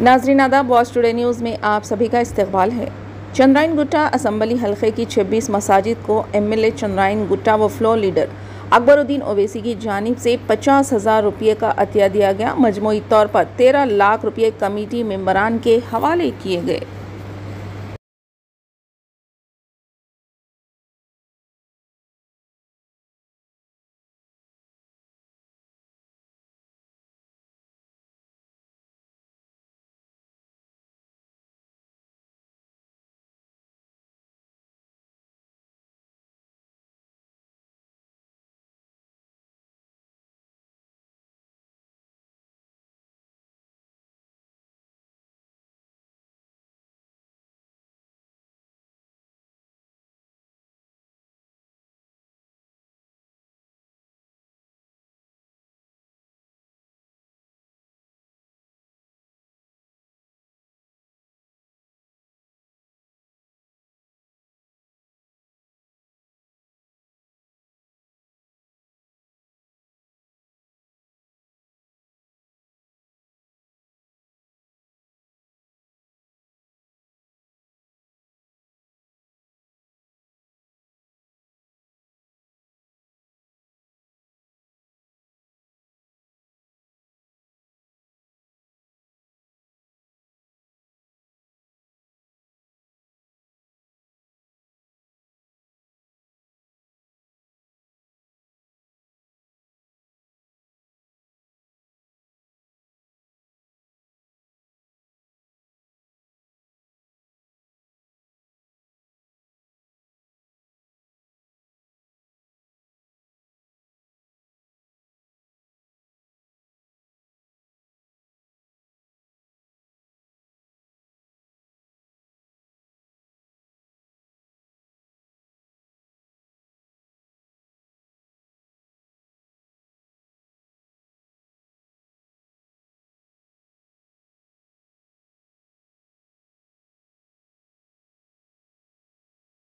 नाज़रीन आदाब, boss today news में आप सभी का इस्तकबाल है। चंद्रायनगुट्टा असम्बली हल्के की 26 मसाजिद को एमएलए चंद्रायनगुट्टा व फ्लोर लीडर अकबरुद्दीन ओवैसी की जानिब से 50,000 रुपये का अतिया दिया गया। मजमूई तौर पर 13 लाख रुपये कमेटी मेंबरान के हवाले किए गए।